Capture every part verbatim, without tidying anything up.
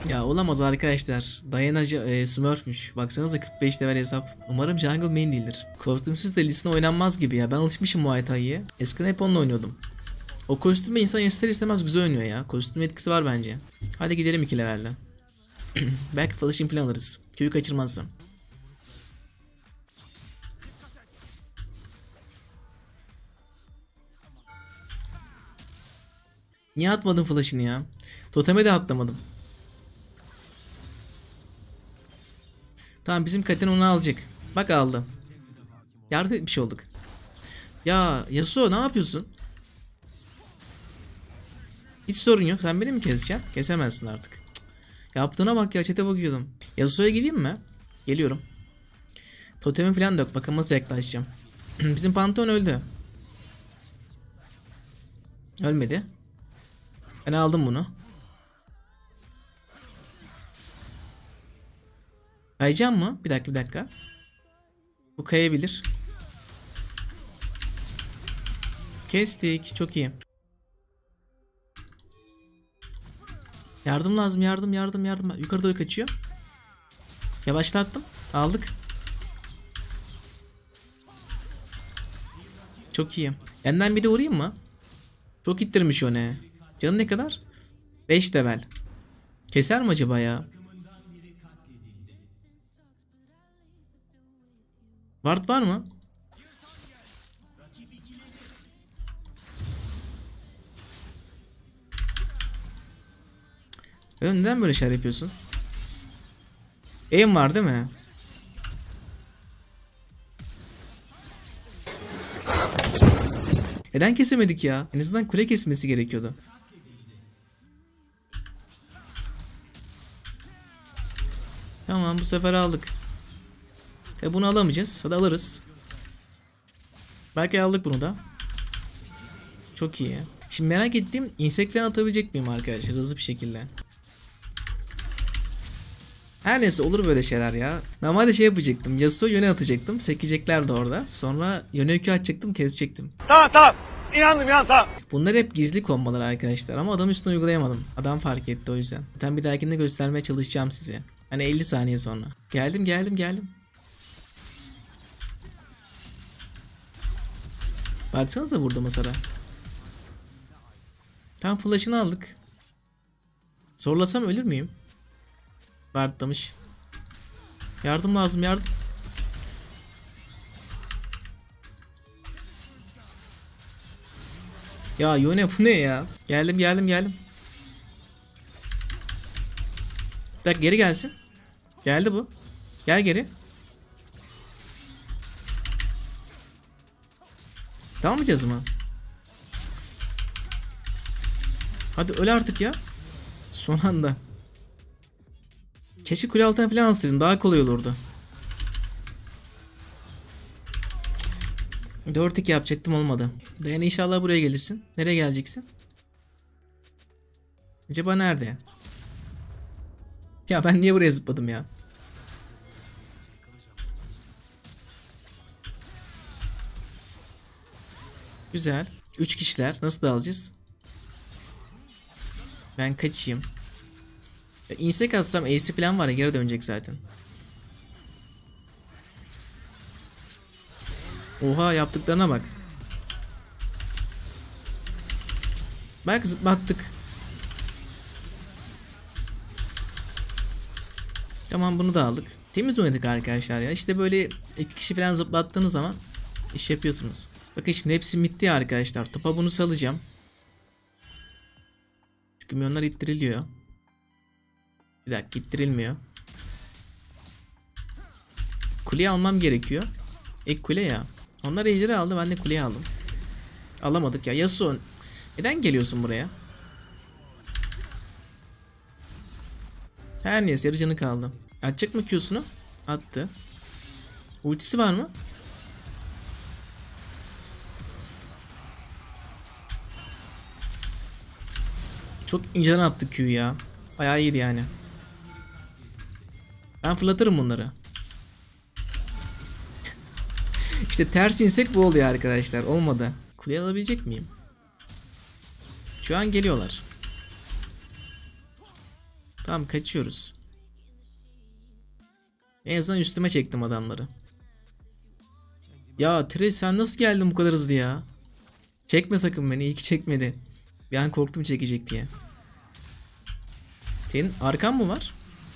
Ya olamaz arkadaşlar. Diana e, Smurf'müş. Baksanıza kırk beş level hesap. Umarım jungle main değildir. Kostümsüz de Lee oynanmaz gibi ya. Ben alışmışım Muay Thai'ye. Eskiden hep onunla oynuyordum. O kostümü insan ister istemez güzel oynuyor ya. Kostüm etkisi var bence. Hadi gidelim iki levelde. Belki flash'in falan alırız. Köyü kaçırmazsam. Niye atmadın flash'ını ya? Toteme de atlamadım. Tamam, bizim Katen onu alacak. Bak aldı. Yardım etmiş olduk. Ya Yasuo ne yapıyorsun? Hiç sorun yok. Sen beni mi keseceksin? Kesemezsin artık. Cık. Yaptığına bak ya, çete bakıyordum. Yasuo'ya gideyim mi? Geliyorum. Totemi falan da yok. Bakın nasıl yaklaşacağım. Bizim Pantheon öldü. Ölmedi. Ben aldım bunu. Kayacağım mı? Bir dakika bir dakika. Bu kayabilir. Kestik. Çok iyi. Yardım lazım. Yardım yardım yardım. Yukarı doğru kaçıyor. Yavaşlattım. Aldık. Çok iyi. Yandan bir de vurayım mı? Çok ittirmiş o ne? Canı ne kadar? beş level. Keser mi acaba ya? Ward var mı? Ya neden böyle şeyler yapıyorsun? Aim var değil mi? Neden kesemedik ya? En azından kule kesmesi gerekiyordu. Tamam, bu sefer aldık. E bunu alamayacağız. Hadi alırız. Belki aldık bunu da. Çok iyi. Şimdi merak ettiğim, insek falan atabilecek miyim arkadaşlar hızlı bir şekilde. Her neyse, olur böyle şeyler ya. Normalde şey yapacaktım. Yasuo yöne atacaktım. Sekeceklerdi orada. Sonra yöne ökü atacaktım. Kesecektim. Tamam tamam. İnandım ya, tamam. Bunlar hep gizli kombalar arkadaşlar. Ama adam üstüne uygulayamadım. Adam fark etti o yüzden. Zaten bir dahakinde göstermeye çalışacağım size. Hani elli saniye sonra. Geldim geldim geldim. Baksanıza burada masara. Tam flash'ını aldık. Zorlasam ölür müyüm? Bartlamış. Yardım lazım, yardım. Ya Yone bu ne ya? Geldim geldim geldim. Bir dakika, geri gelsin. Geldi bu. Gel geri. Dalmayacağız mı? Hadi öl artık ya. Son anda. Keşke kule altına falan alsaydım. Daha kolay olurdu. dört iki yapacaktım, olmadı. Dayan, inşallah buraya gelirsin. Nereye geleceksin? Acaba nerede? Ya ben niye buraya zıpladım ya? Güzel. üç kişiler. Nasıl dağılacağız? Ben kaçayım. Ya insek atsam Ace'i falan var ya, geri dönecek zaten. Oha, yaptıklarına bak. Bak zıplattık. Tamam, bunu da aldık. Temiz oynadık arkadaşlar ya. İşte böyle iki kişi falan zıplattığınız zaman iş yapıyorsunuz. Bakın şimdi hepsi bitti ya arkadaşlar. Topa bunu salacağım. Çünkü milyonlar ittiriliyor. Bir dakika, ittirilmiyor. Kuleyi almam gerekiyor. Ek kule ya. Onlar ejderi aldı, ben de kuleyi aldım. Alamadık ya. Yasuo, neden geliyorsun buraya? Her neyse, yarı canı kaldı. Atacak mı Q'sunu? Attı. Ultisi var mı? Çok inceden attı Q'yu ya. Bayağı iyiydi yani. Ben fırlatırım bunları. İşte ters insek bu oluyor arkadaşlar. Olmadı. Kuleyi alabilecek miyim? Şu an geliyorlar. Tamam, kaçıyoruz. En azından üstüme çektim adamları. Ya Thresh, sen nasıl geldin bu kadar hızlı ya? Çekme sakın beni. İyi ki çekmedi. Bir an korktum çekecek diye. Senin arkan mı var?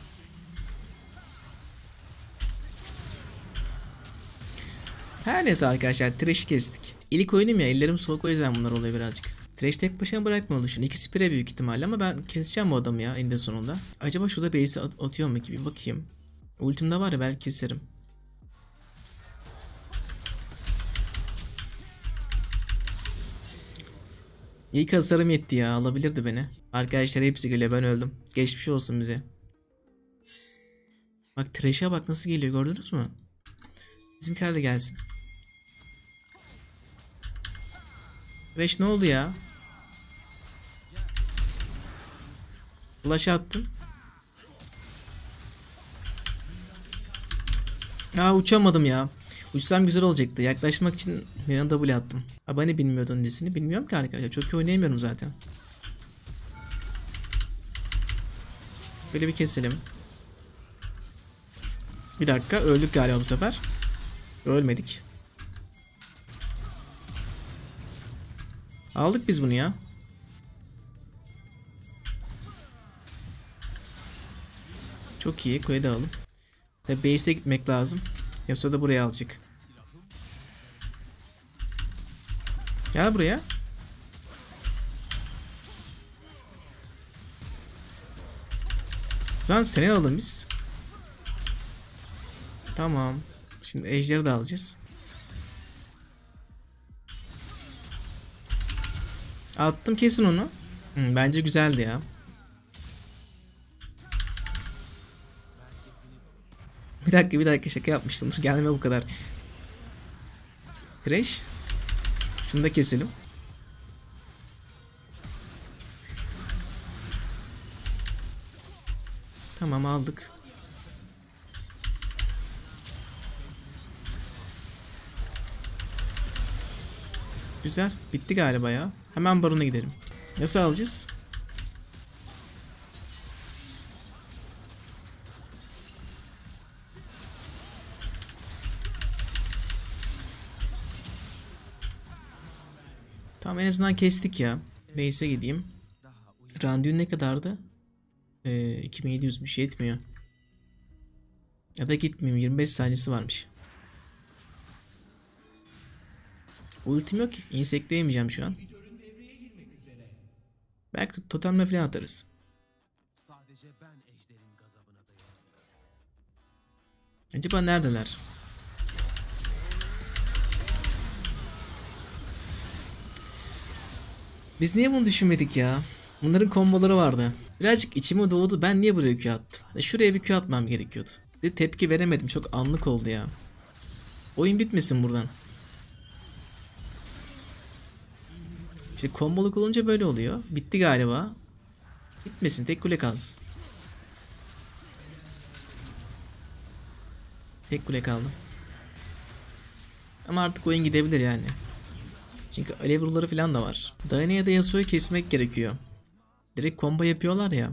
Her neyse arkadaşlar, Thresh'i kestik. İlk oyunum ya, ellerim soğuk, o yüzden bunlar oluyor birazcık. Thresh tek başına bırakmıyor düşün. İkisi pire büyük ihtimalle ama ben keseceğim bu adamı ya eninde sonunda. Acaba şurada base'i at atıyor mu ki, bir bakayım. Ultimde var ya, belki keserim. İlk hasarım yetti ya, alabilirdi beni. Arkadaşlar hepsi geliyor, ben öldüm. Geçmiş olsun bize. Bak Thresh'e bak nasıl geliyor, gördünüz mü? Bizimkiler de gelsin. Thresh ne oldu ya? Flash attım. Aa, uçamadım ya. Uçsam güzel olacaktı. Yaklaşmak için bir W attım. Abone bilmiyordun dizisini. Bilmiyorum ki arkadaşlar. Çok iyi oynayamıyorum zaten. Böyle bir keselim. Bir dakika, öldük galiba bu sefer. Ölmedik. Aldık biz bunu ya. Çok iyi. Kuleyi de alalım. Tabi base'e gitmek lazım. Yasuo da buraya alacak. Gel buraya. O zaman seni alalım biz. Tamam. Şimdi ejderi de alacağız. Attım, kesin onu. Hmm, bence güzeldi ya. Bir dakika bir dakika, şaka yapmıştım. Gelme bu kadar. Thresh. Şunu da keselim. Tamam, aldık. Güzel. Bitti galiba ya. Hemen barona gidelim. Nasıl alacağız? Tamam, en azından kestik ya. Base'e gideyim. Randevu ne kadardı? Ee, iki bin yedi yüzmüş, yetmiyor. Ya da gitmeyeyim, yirmi beş saniyesi varmış. Ultim yok ki. Insect yemeyeceğim şu an. Belki totemle falan atarız. Acaba neredeler? Biz niye bunu düşünmedik ya? Bunların komboları vardı. Birazcık içime doğdu. Ben niye buraya Q attım? E şuraya bir Q atmam gerekiyordu. De tepki veremedim. Çok anlık oldu ya. Oyun bitmesin buradan. İşte komboluk olunca böyle oluyor. Bitti galiba. Bitmesin. Tek kule kalsın. Tek kule kaldı. Ama artık oyun gidebilir yani. Çünkü alev ruları falan da var. Diana ya da Yasuo'yu kesmek gerekiyor. Direkt combo yapıyorlar ya.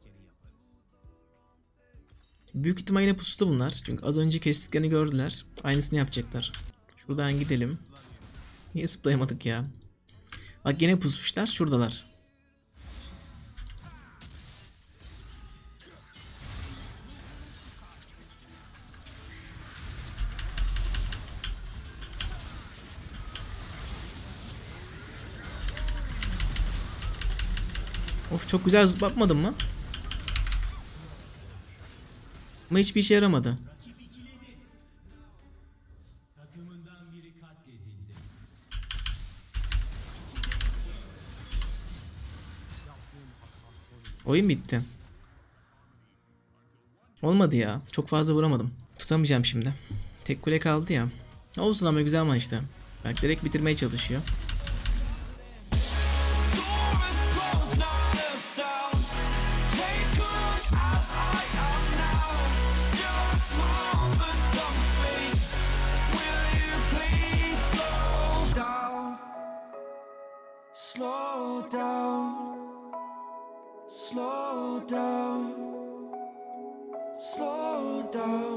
Büyük ihtimalle pustu bunlar. Çünkü az önce kestiklerini gördüler. Aynısını yapacaklar. Şuradan gidelim. Niye zıplayamadık ya? Bak yine pusmuşlar. Şuradalar. Of, çok güzel zıplatmadın mı? Ama hiçbir işe yaramadı. Oyun bitti. Olmadı ya. Çok fazla vuramadım. Tutamayacağım şimdi. Tek kule kaldı ya. Olsun ama güzel maçtı. Bak direkt bitirmeye çalışıyor. Slow down, slow down. Slow down.